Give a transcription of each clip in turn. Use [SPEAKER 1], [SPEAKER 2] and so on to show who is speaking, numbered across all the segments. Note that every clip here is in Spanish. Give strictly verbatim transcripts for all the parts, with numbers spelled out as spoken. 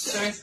[SPEAKER 1] Tres.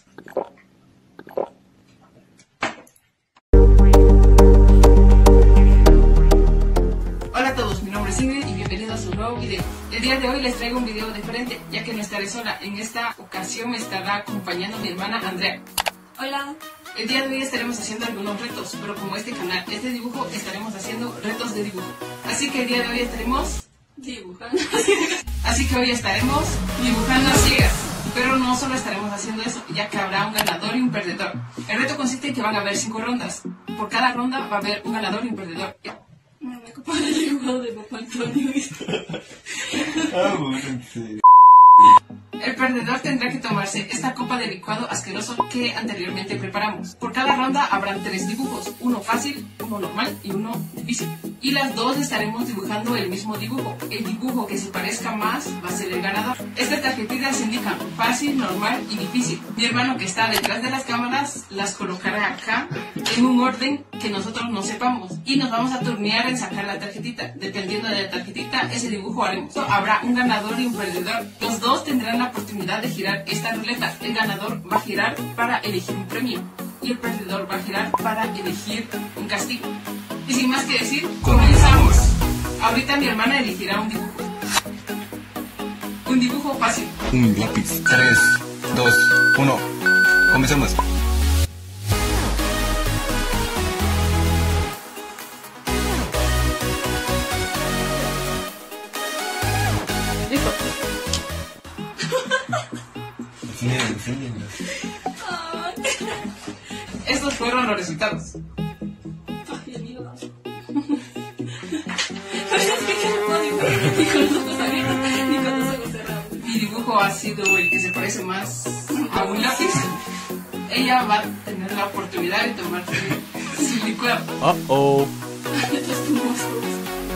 [SPEAKER 1] Hola a todos, mi nombre es Ingrid y bienvenidos a un nuevo video. El día de hoy les traigo un video diferente, ya que no estaré sola. En esta ocasión me estará acompañando mi hermana Andrea.
[SPEAKER 2] Hola.
[SPEAKER 1] El día de hoy estaremos haciendo algunos retos, pero como este canal es de dibujo, estaremos haciendo retos de dibujo. Así que el día de hoy estaremos
[SPEAKER 2] Dibujando.
[SPEAKER 1] Así que hoy estaremos dibujando a ciegas. Pero no solo estaremos haciendo eso, ya que habrá un ganador y un perdedor. El reto consiste en que van a haber cinco rondas. Por cada ronda va a haber un ganador y un perdedor.
[SPEAKER 2] Me voy a ocupar el dibujo de Papá Antonio.
[SPEAKER 3] Ah, bueno, sí.
[SPEAKER 1] El perdedor tendrá que tomarse esta copa de licuado asqueroso que anteriormente preparamos. Por cada ronda habrán tres dibujos, uno fácil, uno normal y uno difícil. Y las dos estaremos dibujando el mismo dibujo. El dibujo que se parezca más va a ser el ganador. Estas tarjetitas indican fácil, normal y difícil. Mi hermano que está detrás de las cámaras las colocará acá en un orden que nosotros no sepamos. Y nos vamos a turnear en sacar la tarjetita. Dependiendo de la tarjetita, ese dibujo haremos. Habrá un ganador y un perdedor. Los dos tendrán la oportunidad de girar esta ruleta. El ganador va a girar para elegir un premio y el perdedor va a girar para elegir un castigo. Y sin más que decir, comenzamos. Ahorita mi hermana elegirá un dibujo. Un dibujo fácil.
[SPEAKER 3] Un lápiz. tres, dos, uno. Comencemos.
[SPEAKER 1] Listo.
[SPEAKER 3] Defínelo, defínelo.
[SPEAKER 1] Estos fueron los resultados.
[SPEAKER 2] Ay, amigo, no. Pero es que yo no puedo dibujar ni con los ojos abiertos ni con los ojos cerrados.
[SPEAKER 1] Mi dibujo ha sido el que se parece más a un lápiz. Ella va a tener la oportunidad de tomarse su licuado.
[SPEAKER 3] Uh oh.
[SPEAKER 2] Estos monstruos.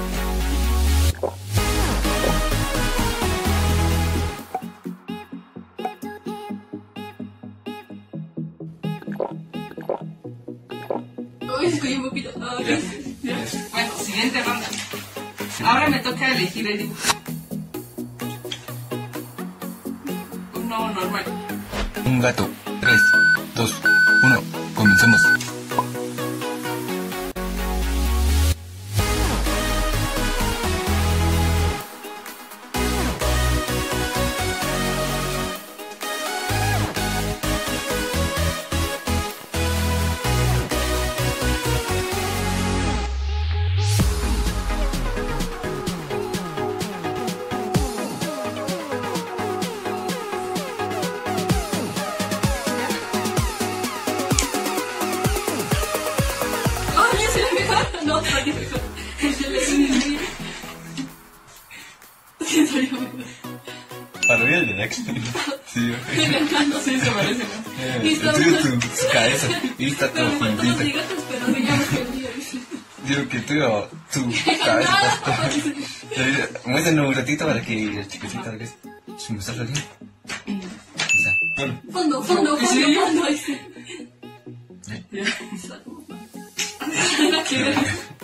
[SPEAKER 2] Uy, escogí un poquito. Ay,
[SPEAKER 1] ¿Ya? Bueno, siguiente ronda. Ahora me toca elegir el dibujo. Uno normal.
[SPEAKER 3] Un gato. tres, dos, uno. Comencemos.
[SPEAKER 2] ay, ese era mejor. No, pero aquí mejor. El de Leslie. Sí, salió mejor.
[SPEAKER 3] Para mí el de Next. Sí,
[SPEAKER 2] El hermano.
[SPEAKER 1] Sí, se parece más.
[SPEAKER 3] eh,
[SPEAKER 2] Listo.
[SPEAKER 3] el tuyo, tu su cabeza. Y está todo
[SPEAKER 2] Pero me faltó los
[SPEAKER 3] juntita.
[SPEAKER 2] bigotes, pero me llamo escondido.
[SPEAKER 3] Digo que tuyo, tu cabeza está todo. Muéstranos un ratito para que el chiquitito veas. Si me está saliendo. Bueno.
[SPEAKER 2] Fondo, fondo,
[SPEAKER 1] ¿En
[SPEAKER 2] fondo,
[SPEAKER 1] serio?
[SPEAKER 2] fondo. Ahí sí.
[SPEAKER 1] Ya.
[SPEAKER 2] No quiero.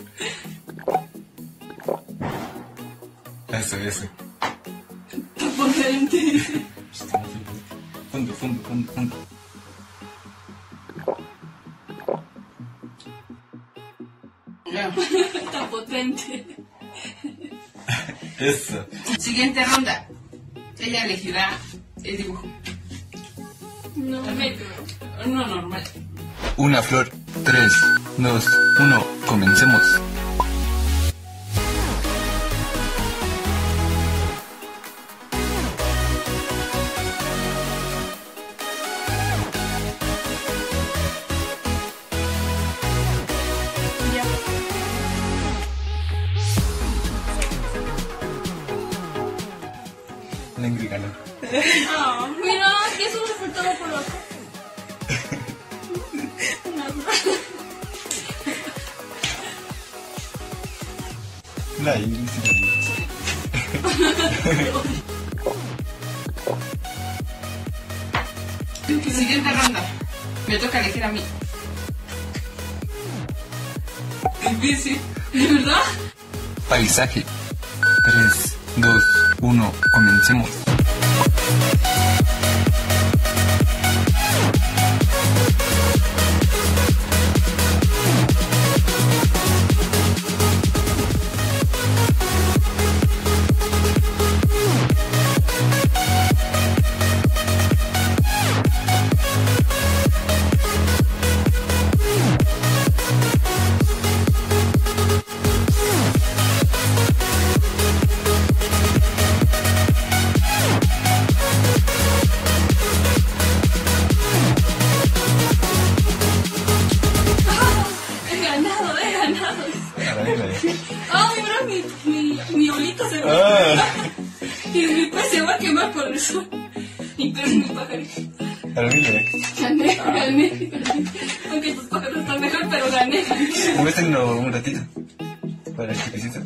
[SPEAKER 3] Eso, eso.
[SPEAKER 2] Está potente.
[SPEAKER 3] Fondo, fondo, fondo, fondo.
[SPEAKER 1] Ya.
[SPEAKER 2] Está potente.
[SPEAKER 3] Eso.
[SPEAKER 1] Siguiente ronda. Ella elegirá el dibujo.
[SPEAKER 2] No me
[SPEAKER 1] Uno normal.
[SPEAKER 3] Una flor. tres, dos, uno. Comencemos.
[SPEAKER 2] ya.
[SPEAKER 3] La Ingrid ganó.
[SPEAKER 2] Ah, mira, que eso me faltaba por acá. Una
[SPEAKER 3] La Ingrid sí
[SPEAKER 1] Siguiente ronda. Me toca elegir a mí. Difícil.
[SPEAKER 2] ¿De verdad?
[SPEAKER 3] Paisaje. tres, dos, uno. Comencemos. Para mí, like.
[SPEAKER 2] Gané, gané, gané. Aunque tus pájaros están mejor, pero gané.
[SPEAKER 3] Muéstrenlo un ratito. Para el chiquecito.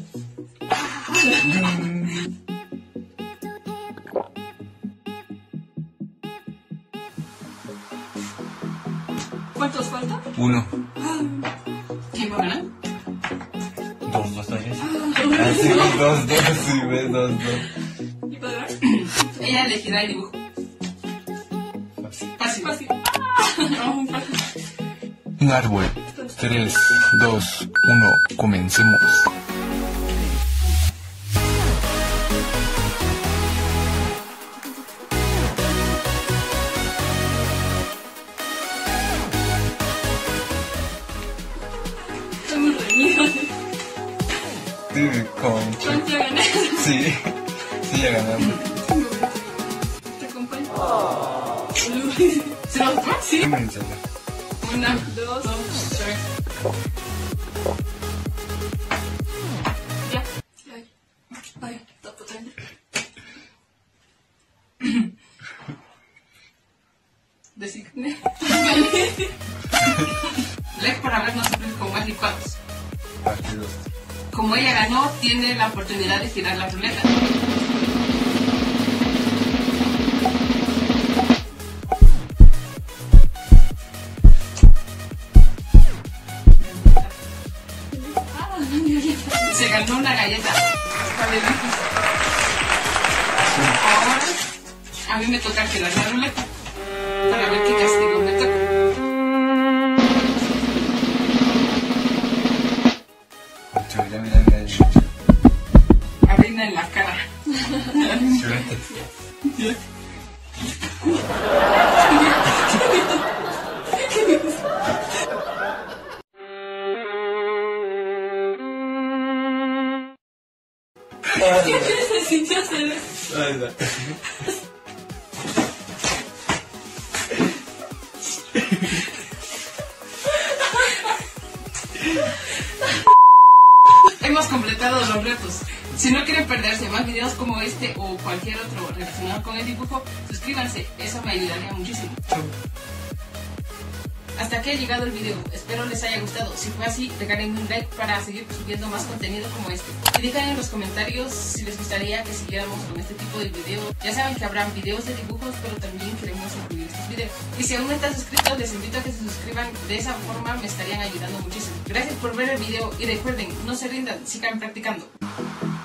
[SPEAKER 2] ¿Cuántos faltan?
[SPEAKER 3] Uno.
[SPEAKER 1] ¿Quién va a ganar?
[SPEAKER 3] Dos, dos, dos. Ah, sí, dos, dos, sí, ves, dos, dos.
[SPEAKER 2] ¿Y para ganar?
[SPEAKER 1] Ella elegirá el dibujo.
[SPEAKER 3] Fácil.
[SPEAKER 1] Fácil.
[SPEAKER 2] Fácil.
[SPEAKER 1] No, fácil.
[SPEAKER 4] Un árbol. tres, dos, uno, comencemos.
[SPEAKER 2] Estoy muy reñido.
[SPEAKER 3] Sí, con...
[SPEAKER 2] ¿Cuánto ya gané?
[SPEAKER 3] Sí, sí, ya ganamos.
[SPEAKER 2] Te acompaño.
[SPEAKER 1] ¿Se lo toma? Sí.
[SPEAKER 3] Comienza ya.
[SPEAKER 1] Una,
[SPEAKER 2] Dos.
[SPEAKER 1] dos, tres.
[SPEAKER 2] Ya. Ay. Ay, está potente.
[SPEAKER 1] Designé. Leg por habernos cumplido con más licuados.
[SPEAKER 3] Partidos.
[SPEAKER 1] Como ella ganó, tiene la oportunidad de girar la ruleta.
[SPEAKER 2] Ah, no me galleta.
[SPEAKER 1] Se ganó una galleta. Vale, ahora a mí me toca girar la ruleta para ver qué castigo me toca.
[SPEAKER 3] Ocho, ya mira, mira, ya.
[SPEAKER 1] Arena en la cara.
[SPEAKER 3] Suerte.
[SPEAKER 2] ¿Qué necesito hacer?
[SPEAKER 3] Ay, no.
[SPEAKER 1] Hemos completado los retos. Si no quieren perderse más videos como este o cualquier otro relacionado con el dibujo, suscríbanse, eso me ayudaría muchísimo. Hasta aquí ha llegado el video, espero les haya gustado. Si fue así, regálenme un like para seguir subiendo más contenido como este. Y dejen en los comentarios si les gustaría que siguiéramos con este tipo de videos. Ya saben que habrán videos de dibujos, pero también queremos incluir estos videos. Y si aún no están suscritos, les invito a que se suscriban, de esa forma me estarían ayudando muchísimo. Gracias por ver el video y recuerden, no se rindan, sigan practicando.